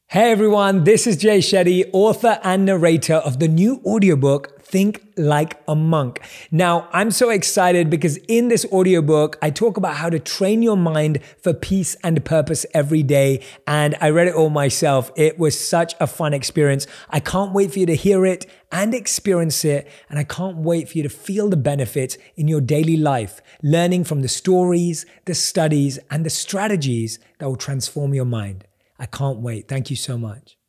Hey everyone, this is Jay Shetty, author and narrator of the new audiobook, Think Like a Monk. Now, I'm so excited because in this audiobook, I talk about how to train your mind for peace and purpose every day. And I read it all myself. It was such a fun experience. I can't wait for you to hear it and experience it. And I can't wait for you to feel the benefits in your daily life, learning from the stories, the studies, and the strategies that will transform your mind. I can't wait. Thank you so much.